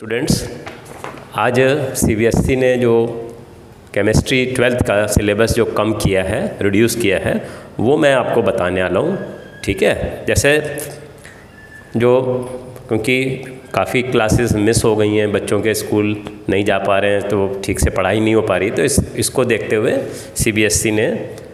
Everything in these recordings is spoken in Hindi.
स्टूडेंट्स, आज सीबीएसई ने जो केमिस्ट्री 12th का सिलेबस जो कम किया है, रिड्यूस किया है, वो मैं आपको बताने वाला हूँ। ठीक है, जैसे जो क्योंकि काफ़ी क्लासेस मिस हो गई हैं, बच्चों के स्कूल नहीं जा पा रहे हैं तो ठीक से पढ़ाई नहीं हो पा रही, तो इसको देखते हुए सीबीएसई ने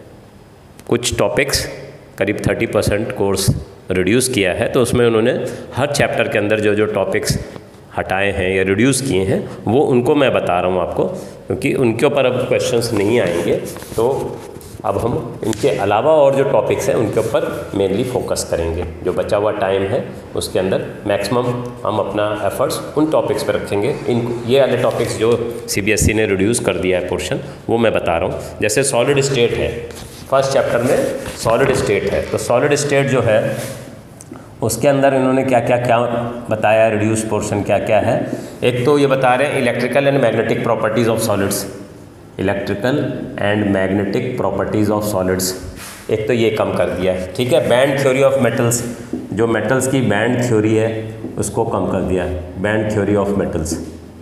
कुछ टॉपिक्स करीब 30% कोर्स रिड्यूस किया है। तो उसमें उन्होंने हर चैप्टर के अंदर जो जो टॉपिक्स हटाए हैं या रिड्यूस किए हैं वो उनको मैं बता रहा हूँ आपको, क्योंकि उनके ऊपर अब क्वेश्चंस नहीं आएंगे। तो अब हम इनके अलावा और जो टॉपिक्स हैं उनके ऊपर मेनली फोकस करेंगे। जो बचा हुआ टाइम है उसके अंदर मैक्सिमम हम अपना एफर्ट्स उन टॉपिक्स पर रखेंगे। ये वाले टॉपिक्स जो सीबीएसई ने रिड्यूस कर दिया है पोर्शन, वो मैं बता रहा हूँ। जैसे सॉलिड स्टेट है, फर्स्ट चैप्टर में सॉलिड स्टेट है, तो सॉलिड स्टेट जो है उसके अंदर इन्होंने क्या क्या बताया, रिड्यूस पोर्शन क्या क्या है। एक तो ये बता रहे हैं electrical and magnetic properties of solids, electrical and magnetic properties of solids, एक तो ये कम कर दिया है। ठीक है, बैंड थ्योरी ऑफ मेटल्स, जो मेटल्स की बैंड थ्योरी है उसको कम कर दिया है, बैंड थ्योरी ऑफ मेटल्स,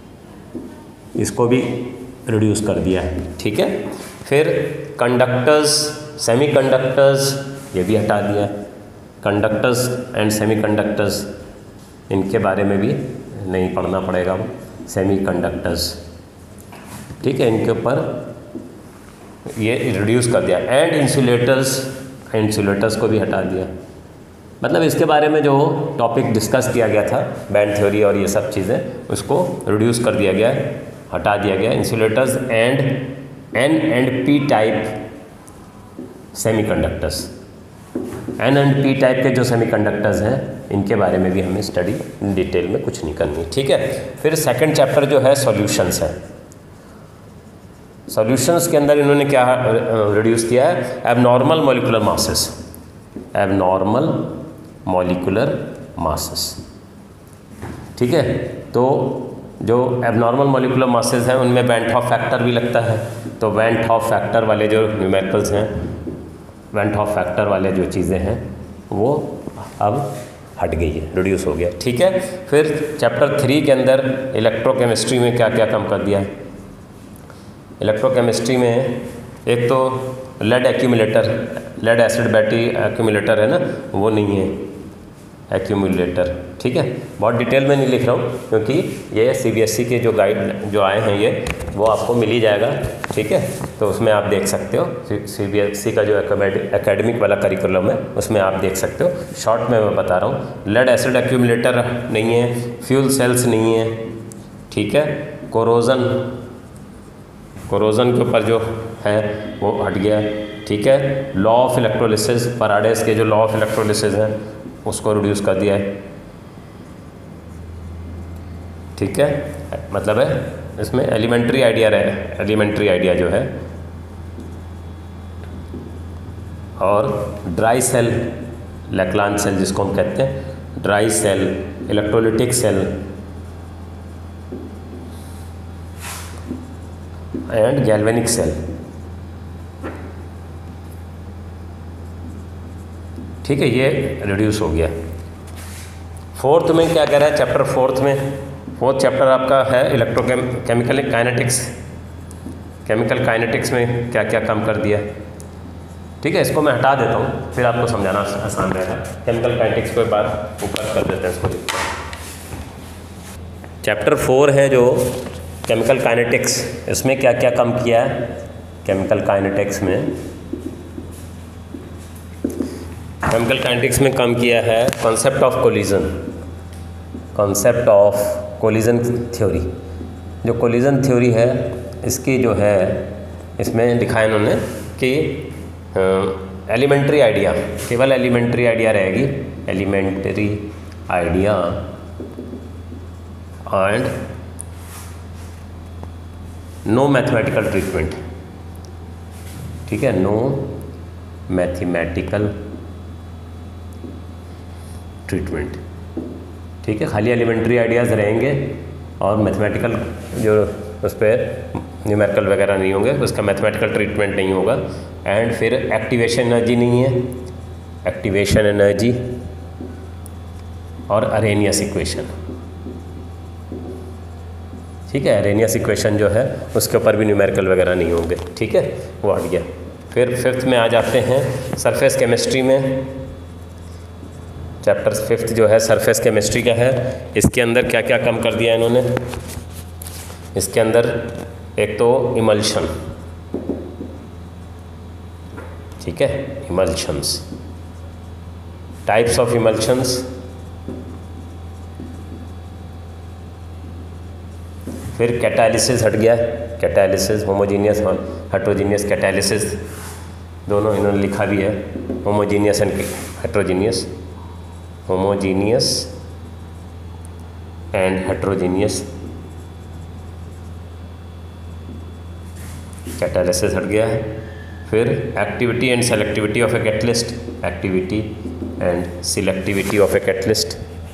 इसको भी रिड्यूस कर दिया है। ठीक है, फिर कंडक्टर्स, सेमीकंडक्टर्स, ये भी हटा दिया है। कंडक्टर्स एंड सेमीकंडक्टर्स, इनके बारे में भी नहीं पढ़ना पड़ेगा, सेमीकंडक्टर्स। ठीक है, इनके ऊपर ये रिड्यूस कर दिया। एंड इंसुलेटर्स, इंसुलेटर्स को भी हटा दिया। मतलब इसके बारे में जो टॉपिक डिस्कस किया गया था, बैंड थ्योरी और ये सब चीज़ें, उसको रिड्यूस कर दिया गया, हटा दिया गया। Insulators and n and p type semiconductors, n and p type के जो सेमीकंडक्टर्स हैं इनके बारे में भी हमें स्टडी डिटेल में कुछ नहीं करनी। ठीक है, फिर सेकंड चैप्टर जो है सॉल्यूशंस है। सॉल्यूशंस के अंदर इन्होंने क्या रिड्यूस किया है, abnormal molecular masses, abnormal molecular masses. ठीक है, तो जो एबनॉर्मल मॉलिक्यूलर मासेस हैं उनमें वैन हॉफ फैक्टर भी लगता है। तो वैन हॉफ फैक्टर वाले जो न्यूमेरिकल्स हैं, वैन हॉफ फैक्टर वाले जो चीज़ें हैं वो अब हट गई है, रिड्यूस हो गया। ठीक है, फिर चैप्टर 3 के अंदर इलेक्ट्रोकेमिस्ट्री में क्या क्या कम कर दिया है। इलेक्ट्रोकेमिस्ट्री में एक तो lead accumulator, lead acid battery accumulator है ना, वो नहीं है एक्यूमुलेटर। ठीक है, बहुत डिटेल में नहीं लिख रहा हूँ क्योंकि ये सीबीएसई के जो गाइड जो आए हैं ये वो आपको मिल ही जाएगा। ठीक है, तो उसमें आप देख सकते हो, सीबीएसई का जो एकेडमिक वाला करिकुलम है उसमें आप देख सकते हो। शॉर्ट में मैं बता रहा हूँ, लेड एसिड एक्यूमुलेटर नहीं है, फ्यूल सेल्स नहीं है। ठीक है, कोरोजन, कोरोजन के ऊपर जो है वो हट गया। ठीक है, लॉ ऑफ इलेक्ट्रोलिसिस, फैराडेस के जो लॉ ऑफ इलेक्ट्रोलिसिस हैं उसको रिड्यूस कर दिया है। ठीक है, मतलब है इसमें एलिमेंट्री आइडिया रहे, एलिमेंट्री आइडिया जो है। और ड्राई सेल, लैक्लान सेल जिसको हम कहते हैं, dry cell, electrolytic cell and galvanic cell. ठीक है, ये रिड्यूस हो गया। फोर्थ में क्या कह रहा है, चैप्टर फोर्थ में, फोर्थ चैप्टर आपका है केमिकल काइनेटिक्स। केमिकल काइनेटिक्स में क्या क्या कम कर दिया। ठीक है, इसको मैं हटा देता हूँ, फिर आपको समझाना आसान रहेगा। केमिकल काइनेटिक्स को एक बार ऊपर कर देते हैं इसको। चैप्टर 4 है जो केमिकल काइनेटिक्स, इसमें क्या क्या कम किया है। केमिकल काइनेटिक्स में, केमिकल काइनेटिक्स में कम किया है concept of collision, concept of collision theory. जो कोलिजन थ्योरी है इसकी जो है, इसमें लिखा है इन्होंने कि एलिमेंट्री आइडिया, केवल एलिमेंट्री आइडिया रहेगी, elementary idea and no mathematical treatment. ठीक है, नो मैथमेटिकल ट्रीटमेंट। ठीक है, खाली एलिमेंट्री आइडियाज़ रहेंगे और मैथमेटिकल जो उस पर न्यूमेरिकल वगैरह नहीं होंगे, उसका मैथमेटिकल ट्रीटमेंट नहीं होगा। एंड फिर एक्टिवेशन एनर्जी नहीं है, एक्टिवेशन एनर्जी और अरेनियस इक्वेशन। ठीक है। अरेनियस इक्वेशन जो है उसके ऊपर भी न्यूमेरिकल वगैरह नहीं होंगे, ठीक है, वो हट गया। फिर फिफ्थ में आ जाते हैं सरफेस केमिस्ट्री में। चैप्टर फिफ्थ जो है सरफेस केमिस्ट्री का है। इसके अंदर क्या क्या कम कर दिया इन्होंने, इसके अंदर एक तो इमल्शन, ठीक है, इमल्शंस, टाइप्स ऑफ इमल्शंस, फिर कैटालिसिस हट गया, कैटालिसिस, होमोजीनियस हेट्रोजीनियस कैटालिसिस, दोनों इन्होंने लिखा भी है, homogeneous and heterogeneous, homogeneous and heterogeneous catalysis हट गया है। फिर activity and selectivity of a catalyst, activity and selectivity of a catalyst,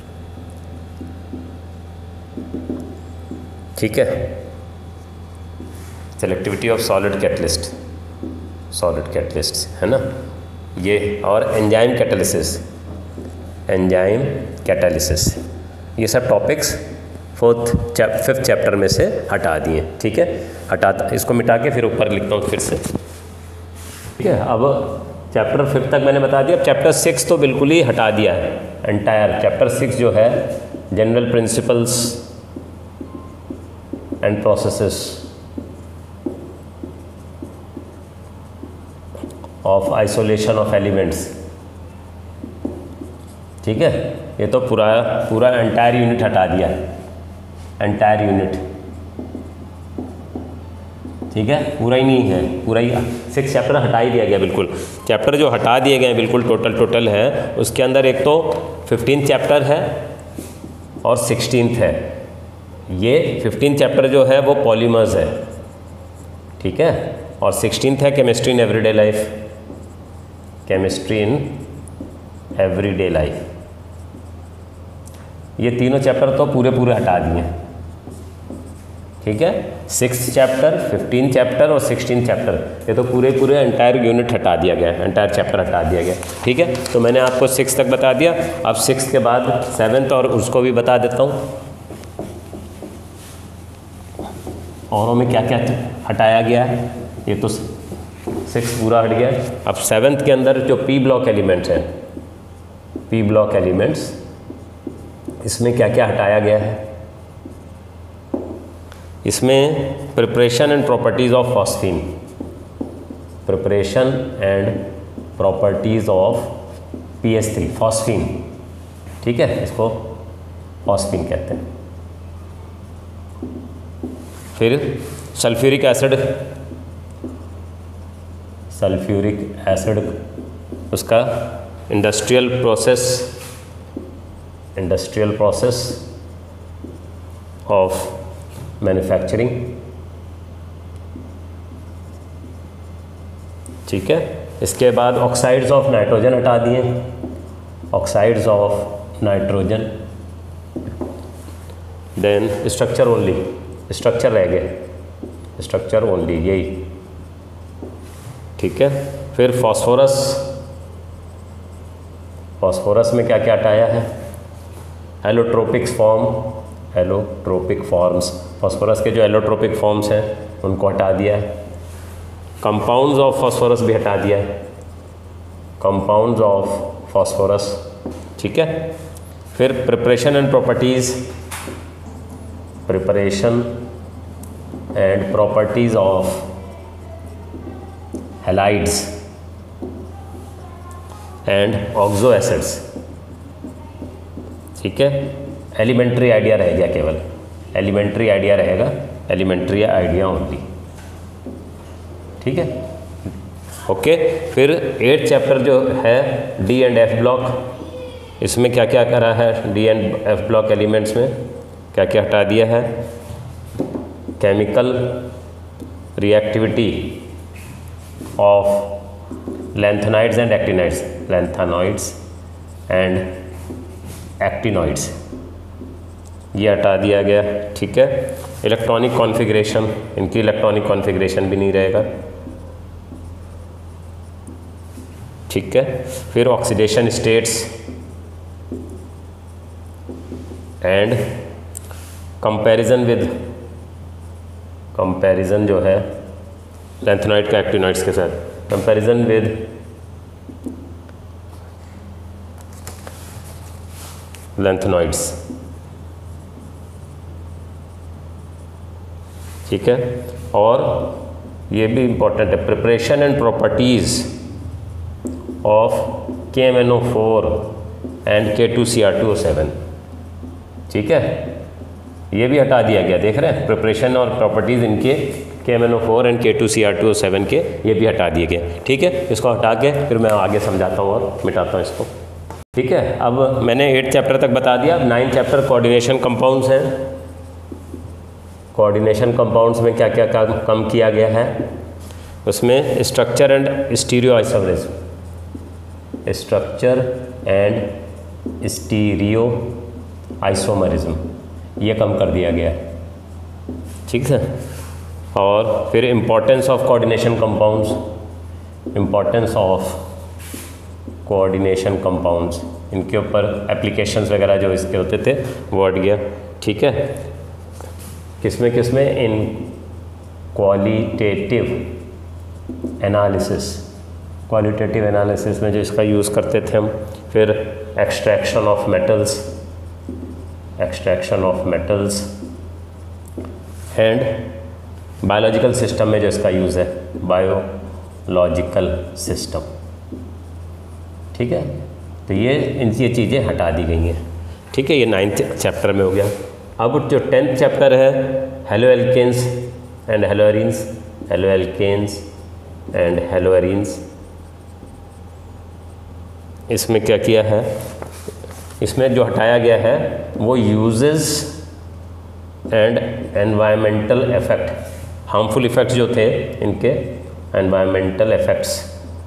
ठीक है, selectivity of solid catalyst, solid catalyst है ना ये, और एंजाइम कैटालिसिस, एंजाइम कैटालिसिस, ये सब टॉपिक्स फिफ्थ चैप्टर में से हटा दिए, ठीक है, इसको मिटा के फिर ऊपर लिखता हूँ फिर से, ठीक है। अब चैप्टर फिफ्थ तक मैंने बता दिया। अब चैप्टर सिक्स तो बिल्कुल ही हटा दिया है, एंटायर चैप्टर सिक्स जो है general principles and processes of isolation of elements, ठीक है, ये तो पूरा एंटायर यूनिट हटा दिया, एंटायर यूनिट, ठीक है, पूरा ही नहीं है, पूरा ही 6 चैप्टर हटा ही दिया गया, बिल्कुल चैप्टर जो हटा दिए गए हैं बिल्कुल टोटल है, उसके अंदर एक तो 15 चैप्टर है और 16th है। ये 15 चैप्टर जो है वो पॉलीमर्स है, ठीक है, और 16th है chemistry in everyday life, chemistry in everyday life. ये तीनों चैप्टर तो पूरे हटा दिए, ठीक है, 6th चैप्टर, 15 चैप्टर और 16 चैप्टर, ये तो पूरे एंटायर यूनिट हटा दिया गया, एंटायर चैप्टर हटा दिया गया, ठीक है। तो मैंने आपको 6 तक बता दिया। अब 6 के बाद 7th और उसको भी बता देता हूँ, औरों में क्या क्या हटाया गया है। ये तो 6 पूरा हट गया। अब 7th के अंदर जो पी ब्लॉक एलिमेंट्स हैं, पी ब्लॉक एलिमेंट्स, इसमें क्या क्या हटाया गया है। इसमें preparation and properties of phosphine, preparation and properties of PS3 phosphine, ठीक है, इसको फॉस्फीन कहते हैं। फिर सल्फ्यूरिक एसिड, उसका इंडस्ट्रियल प्रोसेस ऑफ मैन्युफैक्चरिंग, ठीक है। इसके बाद ऑक्साइड्स ऑफ नाइट्रोजन हटा दिए, oxides of nitrogen. Then structure only, structure रह गए, स्ट्रक्चर ओनली यही, ठीक है। फिर फॉस्फोरस में क्या क्या हटाया है, एलोट्रोपिक फॉर्म्स, फॉस्फोरस के जो एलोट्रोपिक फॉर्म्स हैं उनको हटा दिया है। कंपाउंड्स ऑफ फॉस्फोरस भी हटा दिया है, कंपाउंड्स ऑफ फॉस्फोरस, ठीक है। फिर preparation and properties of halides and oxo acids, ठीक है। एलिमेंट्री आइडिया रह गया, केवल एलिमेंट्री आइडिया रहेगा, एलिमेंट्री आइडिया ओनली, ठीक है, ओके। फिर 8th चैप्टर जो है डी एंड एफ ब्लॉक, इसमें क्या क्या करा है, d and f block elements में क्या क्या हटा दिया है। Chemical reactivity of lanthanides and actinides, lanthanoids and actinoids, ये हटा दिया गया, ठीक है। इलेक्ट्रॉनिक कॉन्फ़िगरेशन, इनकी इलेक्ट्रॉनिक कॉन्फ़िगरेशन भी नहीं रहेगा, ठीक है। फिर oxidation states and comparison with comparison जो है लैंथेनॉइड का एक्टिनॉइड्स के साथ, कंपैरिजन विद लैंथेनॉइड्स, ठीक है। और ये भी इंपॉर्टेंट है, preparation and properties of KMnO4 and K2Cr2O7, ठीक है। ये भी हटा दिया गया, देख रहे हैं, प्रिपरेशन और प्रॉपर्टीज इनके KMnO4 एंड K2Cr2O7 के, ये भी हटा दिए गए, ठीक है। इसको हटा के फिर मैं आगे समझाता हूँ और मिटाता हूँ इसको, ठीक है। अब मैंने 8th चैप्टर तक बता दिया। 9th चैप्टर कोऑर्डिनेशन कंपाउंड्स हैं। कोऑर्डिनेशन कंपाउंड्स में क्या क्या कम किया गया है, उसमें structure and stereoisomerism, structure and stereoisomerism ये कम कर दिया गया है, ठीक है। और फिर importance of coordination compounds, importance of coordination compounds, इनके ऊपर एप्लीकेशंस वगैरह जो इसके होते थे वो हट गया, ठीक है। किसमें किसमें, in qualitative analysis, qualitative analysis में जो इसका यूज़ करते थे हम। फिर extraction of metals, extraction of metals and biological system में जो इसका यूज़ है, बायोलॉजिकल सिस्टम, ठीक है। तो ये चीज़ें हटा दी गई हैं, ठीक है। ये 9th चैप्टर में हो गया। अब जो 10th चैप्टर है, haloalkanes and haloarenes, haloalkanes and haloarenes, इसमें क्या किया है, इसमें जो हटाया गया है वो uses and environmental effect, harmful effects जो थे इनके, एनवायरमेंटल इफेक्ट्स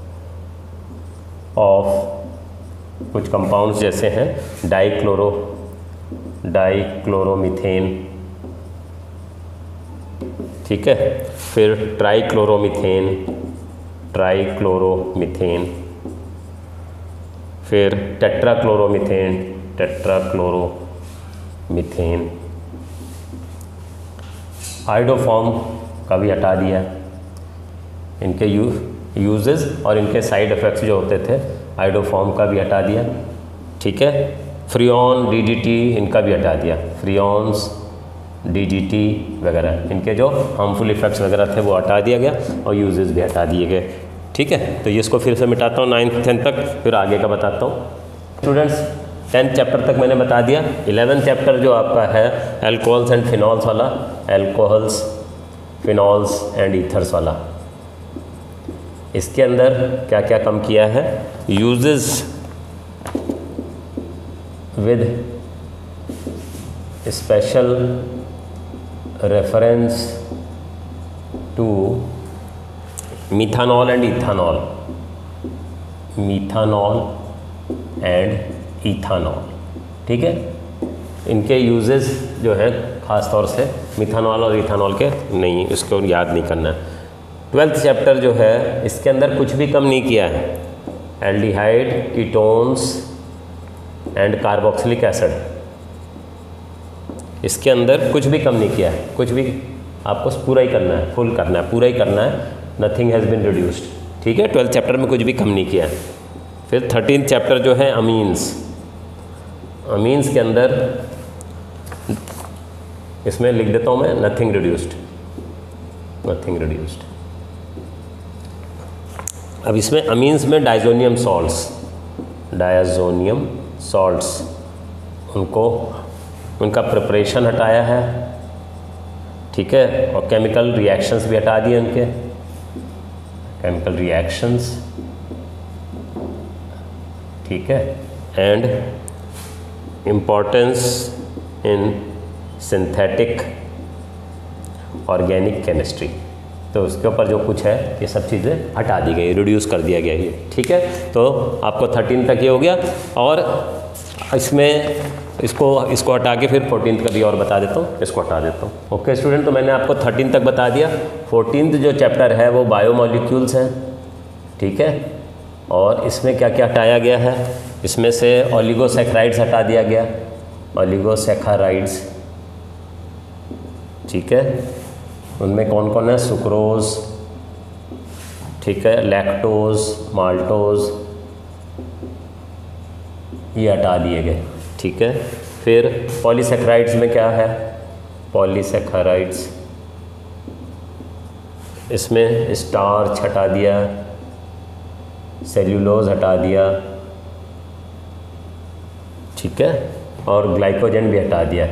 ऑफ कुछ कंपाउंड्स जैसे हैं डाइक्लोरोमीथेन, ठीक है। फिर ट्राइक्लोरोमीथेन, फिर टेट्राक्लोरोमीथेन, आइडोफॉर्म का भी हटा दिया, इनके यूजेस और इनके साइड इफ़ेक्ट्स जो होते थे, आइडोफॉर्म का भी हटा दिया, ठीक है। फ्रियॉन, DDT इनका भी हटा दिया, फ्रियॉन्स, DDT वगैरह इनके जो हार्मफुल इफ़ेक्ट्स वगैरह थे वो हटा दिया गया और यूजेस भी हटा दिए गए, ठीक है। तो ये इसको फिर से मिटाता हूँ 9th 10th तक, फिर आगे का बताता हूँ। स्टूडेंट्स 10th चैप्टर तक मैंने बता दिया। 11th चैप्टर जो आपका है एल्कोहल्स एंड फिनॉल्स वाला, एल्कोहल्स, फिनॉल्स एंड ईथर्स वाला, इसके अंदर क्या क्या कम किया है, uses with special reference to methanol and ethanol, methanol and ethanol, ठीक है। इनके यूजेस जो है ख़ास तौर से मिथानॉल और इथानॉल के नहीं, इसको याद नहीं करना है। 12th चैप्टर जो है इसके अंदर कुछ भी कम नहीं किया है, aldehyde, ketones and carboxylic acid, इसके अंदर कुछ भी कम नहीं किया है, कुछ भी आपको पूरा ही करना है, फुल करना है, पूरा ही करना है, नथिंग हैज़ बीन रिड्यूस्ड, ठीक है। 12th चैप्टर में कुछ भी कम नहीं किया है। फिर 13th चैप्टर जो है अमीन्स, अमीन्स के अंदर इसमें लिख देता हूँ मैं, नथिंग रिड्यूस्ड, नथिंग रिड्यूस्ड। अब इसमें अमीन्स में डायजोनियम सॉल्ट्स, डायजोनियम सॉल्ट्स, उनको उनका प्रिपरेशन हटाया है, ठीक है। और केमिकल रिएक्शंस भी हटा दिए उनके, केमिकल रिएक्शंस, ठीक है। And importance in synthetic organic chemistry, तो उसके ऊपर जो कुछ है ये सब चीज़ें हटा दी गई, रिड्यूस कर दिया गया ये, ठीक है। तो आपको 13 तक ये हो गया। और इसमें इसको हटा के फिर 14th का भी और बता देता हूँ, इसको हटा देता हूँ। ओके स्टूडेंट, तो मैंने आपको 13 तक बता दिया। 14th जो चैप्टर है वो बायोमॉलिक्यूल्स है, ठीक है। और इसमें क्या क्या हटाया गया है, इसमें से ओलिगोसैकेराइड्स हटा दिया गया, ओलिगोसैकेराइड्स, ठीक है। उनमें कौन कौन है, सुक्रोज, ठीक है, लैक्टोज, माल्टोज, ये हटा दिए गए, ठीक है। फिर पॉलीसेकेराइड्स में क्या है, पॉलीसेकेराइड्स, इसमें स्टार्च हटा दिया, सेल्यूलोज हटा दिया, ठीक है, और ग्लाइकोजन भी हटा दिया।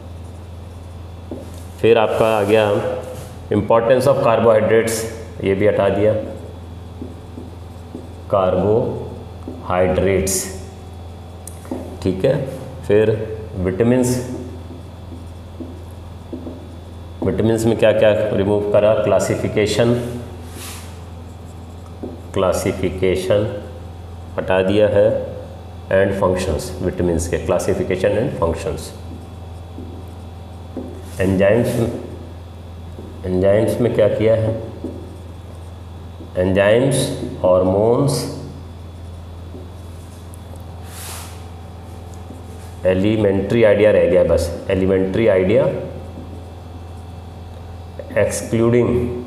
फिर आपका आ गया इम्पोर्टेंस ऑफ कार्बोहाइड्रेट्स, ये भी हटा दिया, कार्बोहाइड्रेट्स, ठीक है। फिर विटामिन्स, विटामिन्स में क्या क्या रिमूव करा, क्लासिफिकेशन, क्लासिफिकेशन हटा दिया है, एंड फंक्शंस, विटामिन्स के classification and functions. Enzymes, enzymes में क्या किया है, एंजाइम्स, हार्मोन्स, एलिमेंट्री आइडिया रह गया बस, elementary idea excluding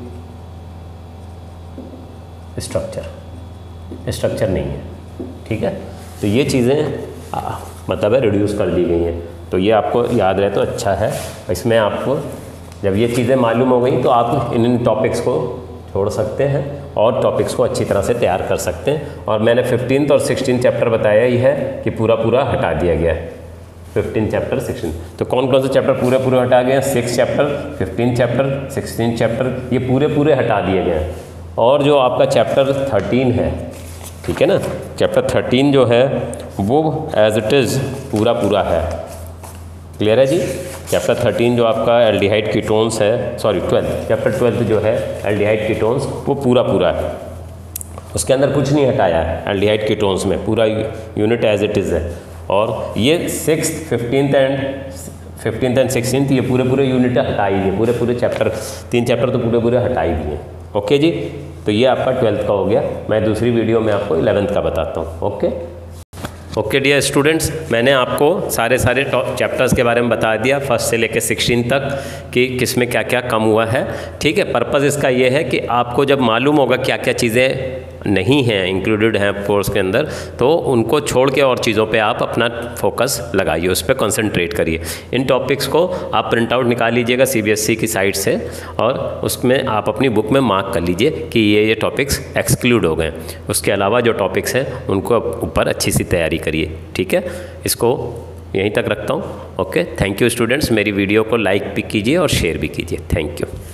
structure, structure नहीं है, ठीक है। तो ये चीज़ें मतलब है रिड्यूस कर दी गई हैं, तो ये आपको याद रहे तो अच्छा है। इसमें आपको जब ये चीज़ें मालूम हो गई तो आप इन टॉपिक्स को छोड़ सकते हैं और टॉपिक्स को अच्छी तरह से तैयार कर सकते हैं। और मैंने 15th और 16th चैप्टर बताया ही है कि पूरा पूरा हटा दिया गया है, 15 चैप्टर 16। तो कौन कौन से चैप्टर पूरे पूरे हटा गए हैं, 6 चैप्टर, 15 चैप्टर, 16 चैप्टर, ये पूरे पूरे हटा दिए गए हैं। और जो आपका चैप्टर 13 है, ठीक है ना, चैप्टर 13 जो है वो एज इट इज़ पूरा पूरा है, क्लियर है जी। चैप्टर 13 जो आपका एल्डिहाइड कीटोन्स है, सॉरी 12, चैप्टर 12 जो है एल्डिहाइड कीटोन्स, वो पूरा पूरा है, उसके अंदर कुछ नहीं हटाया है। एल्डिहाइड कीटोन्स में पूरा यूनिट एज इट इज़ है। और ये 6th, 15th एंड 16th ये पूरे पूरे यूनिट हटा ही दिए, पूरे पूरे चैप्टर, 3 चैप्टर तो पूरे पूरे हटा ही दिए। ओके जी, तो ये आपका 12th का हो गया। मैं दूसरी वीडियो में आपको 11th का बताता हूँ। ओके डियर स्टूडेंट्स, मैंने आपको सारे चैप्टर्स के बारे में बता दिया, फर्स्ट से लेकर 16 तक कि किस में क्या क्या कम हुआ है, ठीक है। पर्पज़ इसका ये है कि आपको जब मालूम होगा क्या क्या चीज़ें नहीं हैं, इंक्लूडेड हैं कोर्स के अंदर, तो उनको छोड़ के और चीज़ों पे आप अपना फोकस लगाइए, उस पर कंसंट्रेट करिए। इन टॉपिक्स को आप प्रिंट आउट निकाल लीजिएगा CBSE की साइट से, और उसमें आप अपनी बुक में मार्क कर लीजिए कि ये टॉपिक्स एक्सक्लूड हो गए। उसके अलावा जो टॉपिक्स हैं उनको ऊपर अच्छी सी तैयारी करिए, ठीक है। इसको यहीं तक रखता हूँ। Okay, thank you students. मेरी वीडियो को लाइक भी कीजिए और शेयर भी कीजिए। Thank you.